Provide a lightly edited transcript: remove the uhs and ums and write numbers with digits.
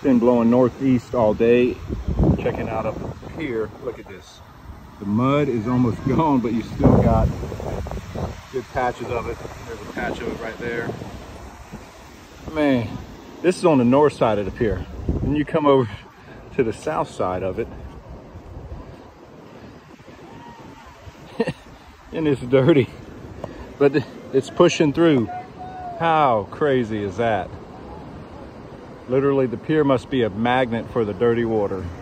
been blowing northeast all day. Checking out up here, look at this. The mud is almost gone, but you still got good patches of it. There's a patch of it right there. Man, this is on the north side of the pier. Then you come over to the south side of it, and it's dirty, but it's pushing through. How crazy is that? Literally, the pier must be a magnet for the dirty water.